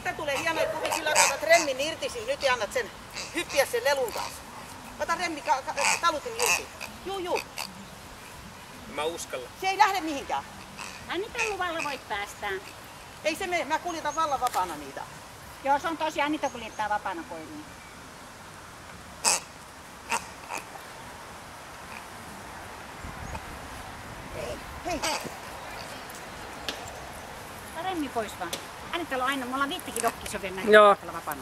Siitä tulee hieno kuvi. Kyllä otat remmin irti nyt ja annat sen hyppiä sen lelun kanssa. Ota remmi talutin irti. Juu. Mä uskalla. Se ei lähde mihinkään. Annitan luvalla voit päästää. Ei se mene. Mä kuljetan vallan vapaana niitä. Joo, se on tosiaan, Anita kuljettaa vapaana koiruun. Hei. Remmi pois vaan. Anitella on aina, me ollaan viittikin dokkissa vielä näin. Joo. Vapaana.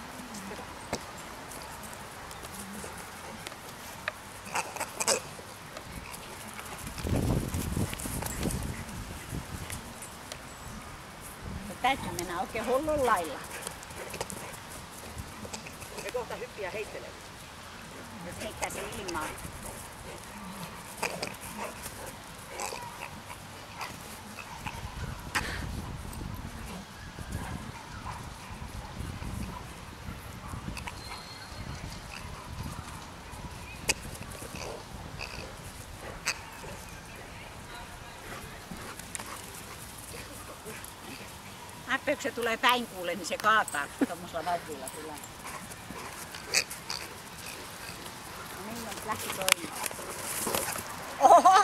Täytyy mennä oikein hullun lailla. Me kohta hyppiä heittelee. Nyt heittää sen ilmaan. Kun se tulee päin kuulle, niin se kaataa tuommoisella vauhdilla kyllä. No niin, lähti toimimaan. Oho!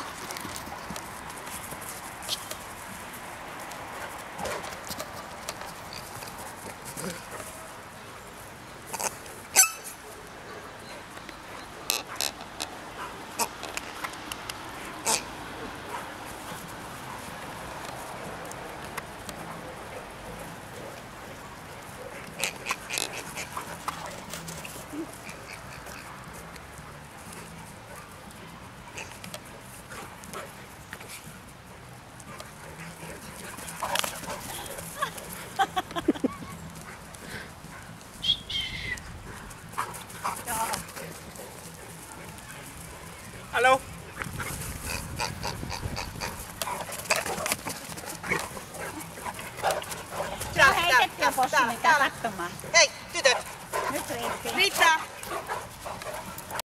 Hallå? Se on heitettyä possi, mitä katsomaan. Hei, tytöt. Nyt riitti. Riittää.